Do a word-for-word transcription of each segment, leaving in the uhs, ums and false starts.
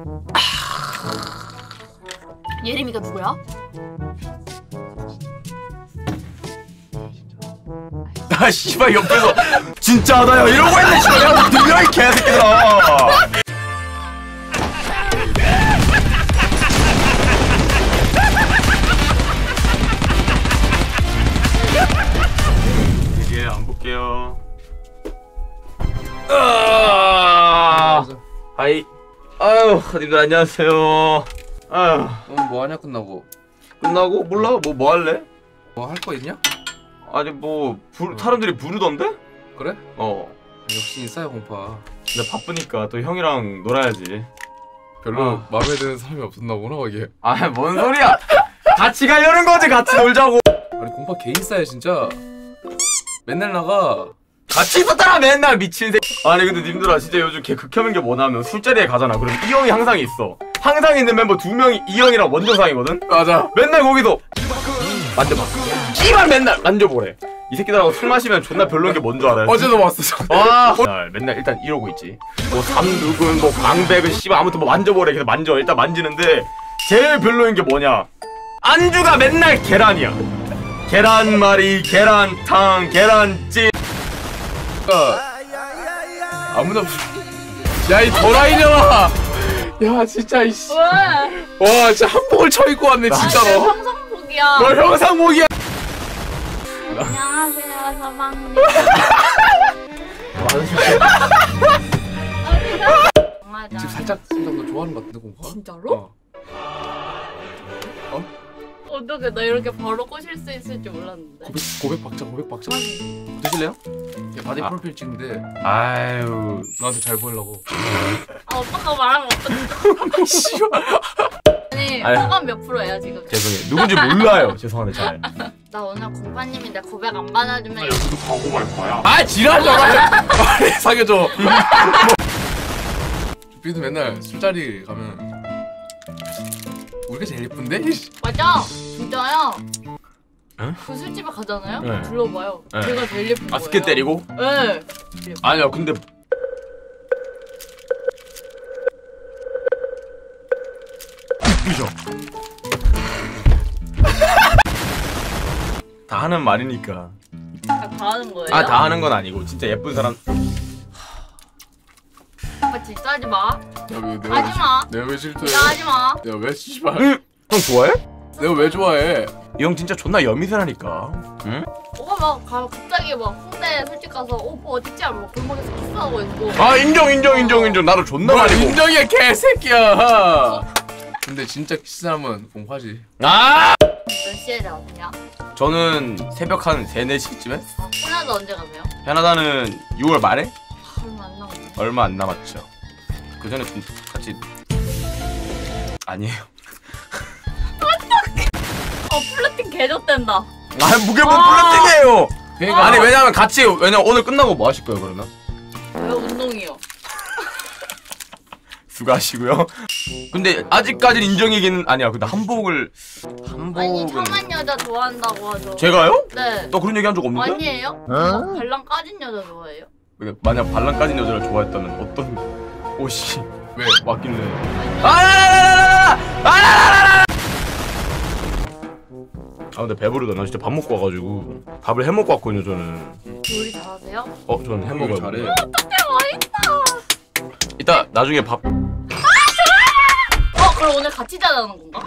예림이가 누구야? 아 씨발 옆에서 진짜 하다요 이러고 있네. 씨발 내가 들려 이 개새끼들아. 이게 안 볼게요. 아 하이. 아유 님들 안녕하세요. 아유 오늘 뭐 하냐 끝나고? 끝나고 몰라 뭐 뭐 할래? 뭐 할 거 있냐? 아니 뭐 부, 사람들이 부르던데? 그래? 어. 역시 인싸야 공파. 근데 바쁘니까 또 형이랑 놀아야지. 별로 어. 마음에 드는 사람이 없었나 보나 이게. 아 뭔 소리야? 같이 가려는 거지. 같이 놀자고. 아니 공파 개 인싸야 진짜. 맨날 나가. 같이 있었잖아 맨날 미친 새. 아니 근데 님들아 진짜 요즘 걔 극혐인 게 뭐냐면 술자리에 가잖아. 그럼 이 형이 항상 있어. 항상 있는 멤버 두 명이 이 형이랑 원정상이거든. 맞아. 맨날 거기서 만져봐. 씨발 맨날 만져보래. 이 새끼들하고 술 마시면 존나 별로인 게 뭔 줄 알아요? 어제도 왔어. 아 맨날, 맨날 일단 이러고 있지. 뭐 삼두근 뭐 광백은 씨발 아무튼 뭐 만져보래. 계속 만져. 일단 만지는데 제일 별로인 게 뭐냐? 안주가 맨날 계란이야. 계란말이, 계란탕, 계란찜. 아무나 야이 도라이녀아. 야 진짜 이씨. 왜? 와 진짜 한복을 쳐 입고 왔네 진짜로. 평상복이야. 너 형상복이야. 안녕하세요 서방님. 지금 살짝 살짝 너 좋아하는 것 같은데 공파? 진짜로? 어. 어떻게 나 이렇게 바로 꼬실 수 있을 줄 몰랐는데. 고백 고백 박자 고백 박자. 드실래요? 야 바디 아. 프로필 찍는데 아유 너한테 잘 보이려고. 아 오빠가 말하면 어떡해. 씨발. 아니 아유. 호감 몇 프로예요 지금? 죄송해요. 누군지 몰라요. 죄송한데 잘. 나 오늘 공파님인데 고백 안 받아주면 아 지랄하지 마. 빨리 사귀어줘. 삐도 맨날 술자리 가면 우리가 제일 예쁜데? 맞아 진짜요. 응? 그 술집에 가잖아요? 네. 불러봐요. 네. 제가 제일 예쁜 거예요. 아 스케 때리고? 네. 아니야 근데 이죠. 다 하는 말이니까. 다, 다 하는 거예요? 아 다 하는 건 아니고 진짜 예쁜 사람. 오빠 진짜 하지 마. 야왜 내가 하지 마. 내가 왜 싫대? 진짜 하지 마. 내가 왜 씨발? 응? 형 좋아해? 내가 왜 좋아해? 이 형 진짜 존나 여미새라니까. 응? 오빠 막 가, 갑자기 막 홍대 술집 가서 오빠 어딨지? 하면 막 골목에서 키스하고 있고. 아 인정 인정 인정 인정. 나도 존나 뭘 많이. 인정이야 개새끼야. 근데 진짜 키스하면 공파지. 아! 몇 시에 나오냐? 저는 새벽 한 세, 네 시쯤에? 캐나다 언제 가세요? 캐나다는 유월 말에? 아, 얼마 안 남았네. 얼마 안 남았죠. 그 전에 좀 같이 아니에요. 어 플러팅 개좋댄다. 아 무게 뭐 아. 플러팅이에요. 그러니까 아니 왜냐면 같이 왜냐면 오늘 끝나고 뭐 하실 거예요 그러면? 왜 운동이요? 수고하시고요. 근데 아직까지는 인정이긴 아니야. 근데 한복을 아니 한복은 참한 여자 좋아한다고 하죠. 제가요? 네. 너 그런 얘기 한 적 없는데? 아니에요? 막 발랑 까진 여자 좋아해요? 근데 만약 발랑 까진 여자를 좋아했다면 어떤 옷이 왜? 왔길래? 아니요. 아라라라라라! 아라라라라! 아 근데 배부르다. 나 진짜 밥 먹고 와가지고 밥을 해 먹고 왔거든요 저는. 요리 잘하세요? 어 저는 햄버거 잘해. 어떡해 맛있다. 이따 나중에 밥. 어 그럼 오늘 같이 자자는 건가?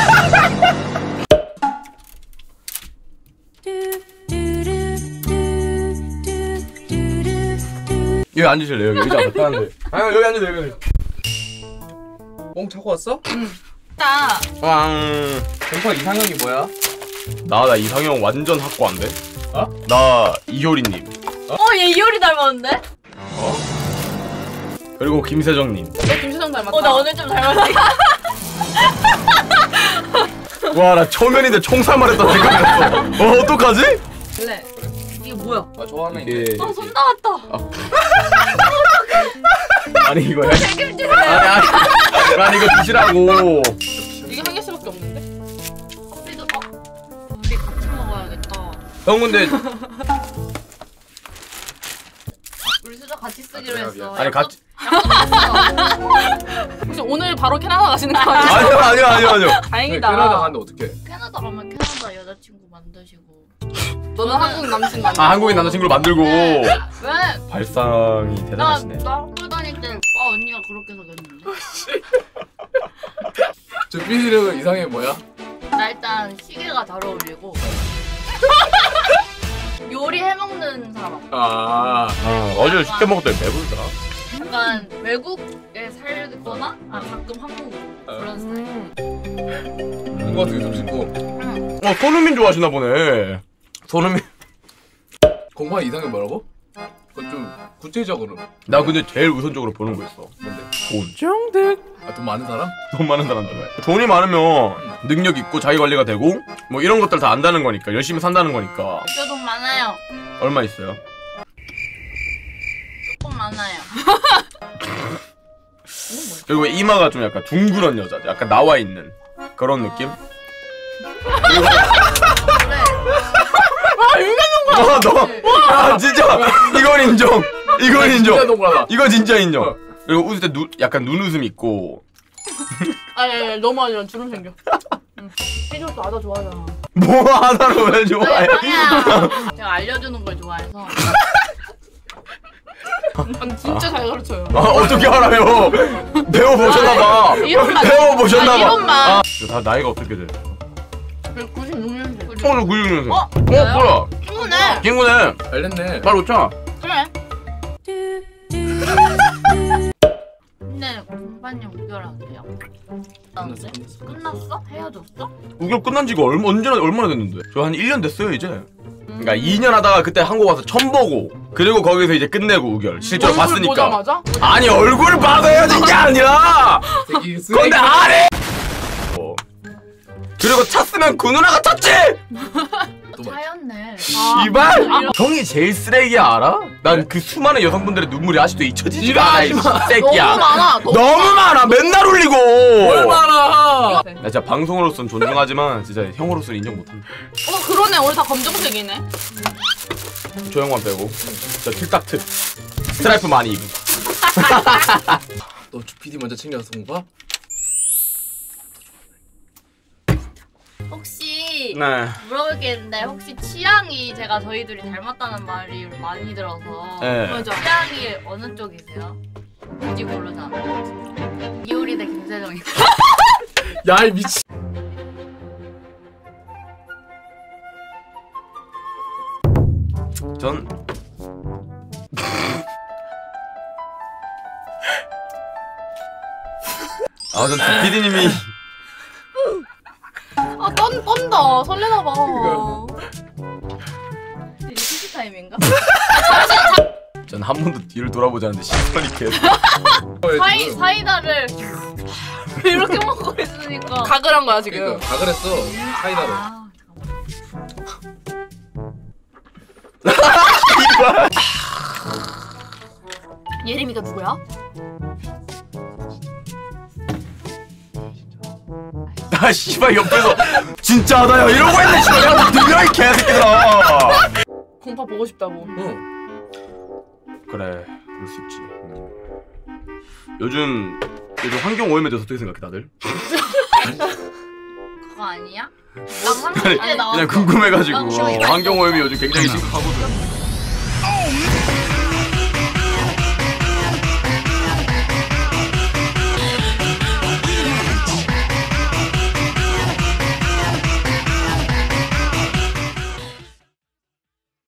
여기 앉으실래요? 여기 의자 불편한데. 아 여기 앉으세요 여기. 뽕 차고 왔어? 자 왕. 공파 이상형이 뭐야? 나 나 이상형 완전 확고한데. 어? 나 이효리님. 어얘 이효리 닮았는데? 그리고 김세정님. 너 김수정 닮았다. 어나 오늘 좀 닮았다. 와 나 초면인데 총살 말했다 생각했어. 어 어떡하지? 그래. 이게 뭐야? 아 좋아하는 이게 아 손 나왔다. 아니 이거 해. 책임지세요. 아니 아니 아니 이거 드시라고. 이게 한 개씩밖에 없는데? 커피도 어? 우리 같이 먹어야겠다. 형 근데 우리 수저 같이 쓰기로 했어. 아니 같이 약속 혹시 오늘 바로 캐나다 가시는 거 아니에요? 아니요 아니요 아니요 아니요. 다행이다. 캐나다 가는데 어떡해? 캐나다 가면 캐나다 여자친구 만드시고. 너는 한국 남친 만나. 아 한국인 남자친구를 만들고. 왜? 발상이 나, 대단하시네. 나 학교 다닐 때, 와, 언니가 그렇게 사귀었는데? 저 삐리는 이상해 뭐야? 나 일단 시계가 잘 어울리고. 요리 해먹는 사람. 아, 아 어제 시켜 먹었더니 배부르더라. 약간 외국에 살거나, 아, 가끔 한국 그런 스타일. 그거 같은 게좀 씻고. 어 손흥민 좋아하시나 보네. 손흥민. 공부한 이상해 뭐라고? 그건 좀 구체적으로. 나 근데 제일 우선적으로 보는 거 있어. 뭔데? 돈. 정득. 아, 돈 많은 사람? 돈 많은 사람 좋아해. 돈이 많으면 능력 있고 자기 관리가 되고 뭐 이런 것들 다 안다는 거니까 열심히 산다는 거니까. 저 돈 많아요. 얼마 있어요? 조금 많아요. 그리고 이마가 좀 약간 둥그런 여자. 약간 나와 있는 그런 느낌? 그래. 와, 너, 야, 진짜, 이건 인정. 이건 진짜 인정. 동그라다. 이거 진짜 인정. 어. 그리고 웃을 때 눈, 약간 눈웃음 있고. 아니 너무 아니라 주름 생겨. 피디도 아다 좋아하잖아. 뭐 하나로 왜 좋아해? 아니야. 제가 알려주는 걸 좋아해서. 아니 진짜 잘 가르쳐요. 아, 어떻게 알아요? 배워보셨나봐. 이름만. 배워보셨나봐. 아, 이름만. 아, 다 나이가 어떻게 돼? 구십육 년생. 어, 너 구십육 년생. 어? 어, 뭐야? 친구네. 친구네. 알렸네. 말 놓자. 그래. 근데 공반님 우결하세요? 끝났어, 끝났어? 끝났어? 헤어졌어? 우결 끝난 지가 얼마, 언제나, 얼마나 됐는데? 저 한 일 년 됐어요, 이제. 그러니까 이 년 하다가 그때 한국 와서 처음 보고 그리고 거기서 이제 끝내고 우결 실제로 얼굴 봤으니까. 보자마자? 아니 얼굴 봐서 헤어진 게 아니라 새끼 쓰레기. 근데 아래 어. 그리고 찼으면 그 누나가 찼지. 또 봐. 차였네. 아, 이발 아, 형이 제일 쓰레기야 알아? 난 그 수많은 여성분들의 눈물이 아직도 잊혀지지가 않아 이 지랄하지 새끼야. 너무 많아. 너무 너무 많아 맨날 울리고. 얼마나? 네. 나 진짜 방송으로서는 존중하지만 진짜 형으로서는 인정 못한다. 어 그러네. 오늘 다 검정색이네. 조영만 빼고 진짜 틀딱트 스트라이프 많이 입은. 너 피디 먼저 챙겨서 공부? 혹시 네. 물어볼 게 있는데 혹시 취향이 제가 저희 둘이 닮았다는 말이 많이 들어서 네. 맞아. 취향이 어느 쪽이세요? 굳이 고르자면 이효리 대 김세정이. 야, 이 미친. 전 아, 전 피디님이 아 떤, 떤다. 설레나 봐. 이게 피시 타임인가? 전 한 번도 뒤를 돌아보지 않는데 시선이 계속. 사이, 사이다를 이렇게 먹고 있으니까 각을 한 거야 지금. 그러니까 각을 했어. 사이다로. 아, 예림이가 누구야? 나 씨발 옆에서 진짜하다요 이러고 있네 씨발 내가 들려 이 개새끼들아. 공파 보고 싶다고. 응. 그래 그럴 수 있지. 음. 요즘 요즘 환경 오염에 대해서 어떻게 생각해 다들? 그거 아니야? 나 한국에 나왔어. 그냥 궁금해가지고 아, 어, 환경 오염이 요즘 굉장히 심각하거든.